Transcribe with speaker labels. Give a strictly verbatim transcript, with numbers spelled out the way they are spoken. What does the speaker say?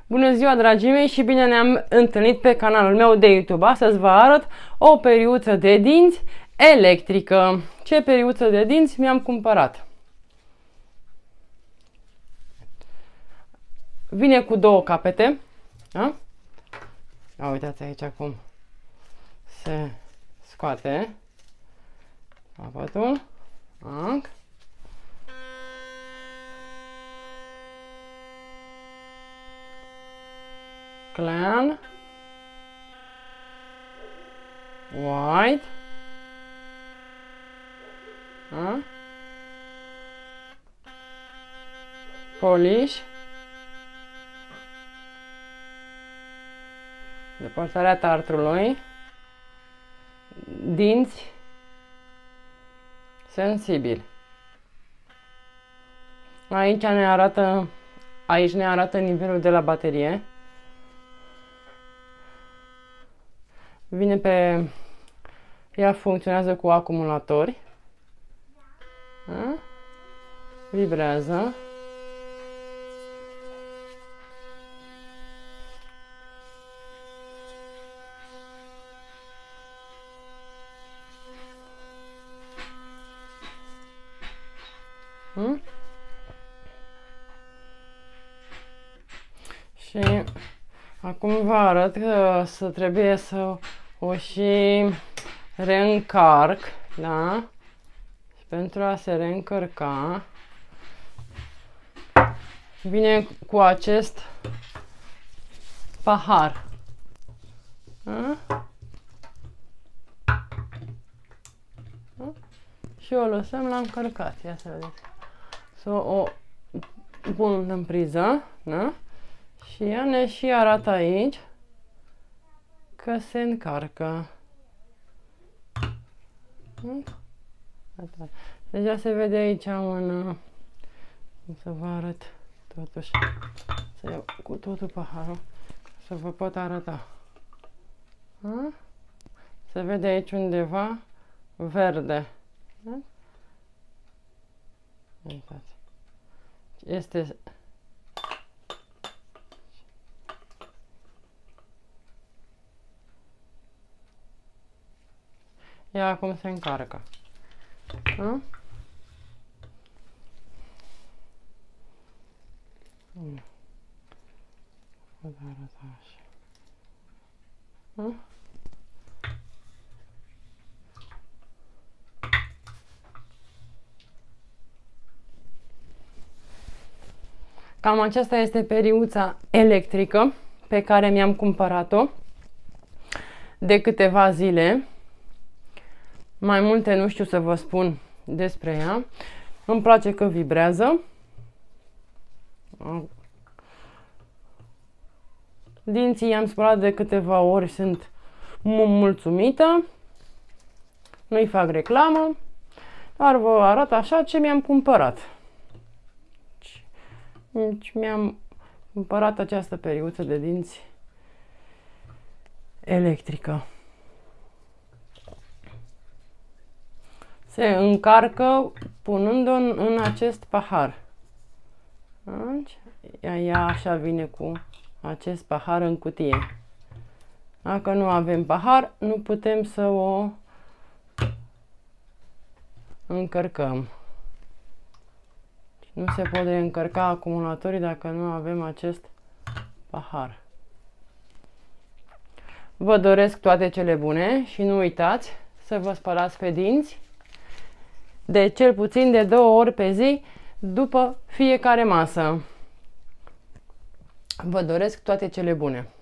Speaker 1: Bună ziua, dragii mei, și bine ne-am întâlnit pe canalul meu de YouTube. Astăzi vă arăt o periuță de dinți electrică. Ce periuță de dinți mi-am cumpărat? Vine cu două capete. Da? Ia uitați aici cum se scoate capătul. Da? Clan, white, a? Polish, depărtarea tartrului, dinți sensibili. Aici ne arată, aici ne arată nivelul de la baterie. Vine pe... Ea funcționează cu acumulatori. Da? Vibrează. Hmm? Și acum vă arăt că să trebuie să o și reîncarc, da? Și pentru a se reîncărca vine cu acest pahar. Da? Da? Și o lăsăm la încărcat. Ia să vedeți. Să o pun în priză, da? Și ea ne și arată aici că se încarcă. Deja se vede aici un... Cum să vă arăt totuși. Să iau cu totul paharul să vă pot arăta. A? Se vede aici undeva verde. Da? Uitați. Este... Ia acum se încarcă. Da? Hmm. Vă arăt așa. Da? Cam aceasta este periuța electrică pe care mi-am cumpărat-o de câteva zile. Mai multe nu știu să vă spun despre ea. Îmi place că vibrează. Dinții i-am spălat de câteva ori, sunt mulțumită. Nu-i fac reclamă, dar vă arăt așa ce mi-am cumpărat. Deci mi-am cumpărat această periuță de dinți electrică. Se încarcă punând-o în, în acest pahar. Deci, ea, ea așa vine cu acest pahar în cutie. Dacă nu avem pahar, nu putem să o încărcăm. Nu se pot încărca acumulatorii dacă nu avem acest pahar. Vă doresc toate cele bune și nu uitați să vă spălați pe dinți de cel puțin de două ori pe zi după fiecare masă. Vă doresc toate cele bune!